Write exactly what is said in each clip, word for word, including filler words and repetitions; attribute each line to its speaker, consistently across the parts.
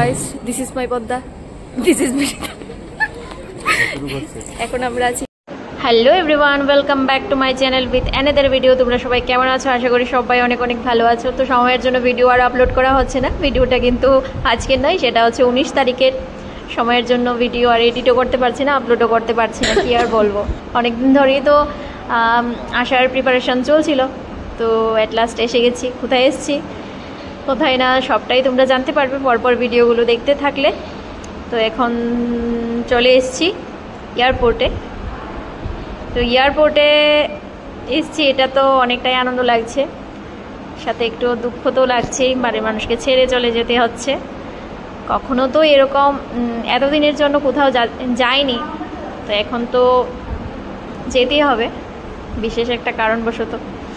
Speaker 1: Guys, this is my Padma, this is Mirika. এখন আমরা আছি। Hello everyone, welcome back to my channel with another video. তোমরা সবাই কেমন আছো? আশা করি সবাই অনেক অনেক ভালো আছো। তো সময়ের জন্য ভিডিও আর আপলোড করা হচ্ছে না। ভিডিওটা কিন্তু আজকের নয়, সেটা হচ্ছে উনিশ তারিখের। সময়ের জন্য ভিডিও আর এডিটও করতে পারছি না, আপলোডও করতে পারছি না, কি আর বলবো। অনেকদিন ধরেই তো আসার প্রিপারেশান চলছিল, তো অ্যাট লাস্ট এসে গেছি। কোথায় এসেছি কোথায় না সবটাই তোমরা জানতে পারবে পরপর ভিডিওগুলো দেখতে থাকলে। তো এখন চলে এসেছি এয়ারপোর্টে। তো এয়ারপোর্টে এসেছি, এটা তো অনেকটাই আনন্দ লাগছে, সাথে একটু দুঃখ তো লাগছেই, বাড়ির মানুষকে ছেড়ে চলে যেতে হচ্ছে। কখনো তো এরকম এতদিনের জন্য কোথাও যাইনি, তো এখন তো যেতেই হবে বিশেষ একটা কারণবশত।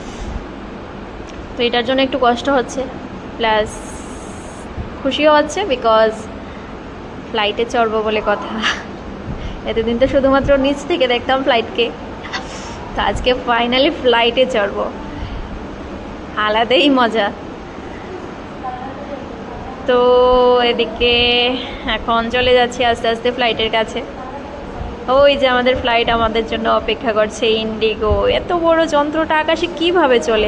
Speaker 1: তো এটার জন্য একটু কষ্ট হচ্ছে, প্লাস খুশিও হচ্ছে, বিকজ ফ্লাইটে চড়বো বলে কথা। এতদিন তো শুধুমাত্র নিচ থেকে দেখতাম ফ্লাইটকে, তো আজকে ফাইনালি ফ্লাইটে চড়বো, আলাদাই মজা। তো এদিকে এখন চলে যাচ্ছি আস্তে আস্তে ফ্লাইটের কাছে। ওই যে আমাদের ফ্লাইট আমাদের জন্য অপেক্ষা করছে, ইন্ডিগো। এত বড় যন্ত্রটা আকাশে কিভাবে চলে,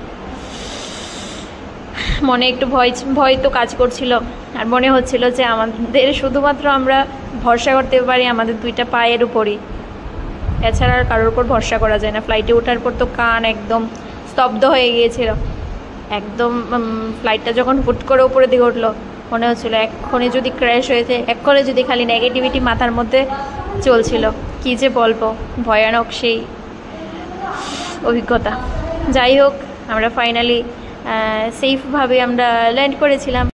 Speaker 1: মনে একটু ভয় ভয় তো কাজ করছিল। আর মনে হচ্ছিল যে আমাদের শুধুমাত্র আমরা ভরসা করতে পারি আমাদের দুইটা পায়ের উপরই, এছাড়া আর কারোর উপর ভরসা করা যায় না। ফ্লাইটে ওঠার পর তো কান একদম স্তব্ধ হয়ে গিয়েছিল। একদম ফ্লাইটটা যখন হুট করে উপরে দিকে উঠলো, মনে হচ্ছিলো এক্ষণে যদি ক্র্যাশ হয়েছে, এক্ষণে যদি খালি নেগেটিভিটি মাথার মধ্যে চলছিল। কী যে বলবো, ভয়ানক সেই অভিজ্ঞতা। যাই হোক, আমরা ফাইনালি সেফভাবে আমরা ল্যান্ড করেছিলাম।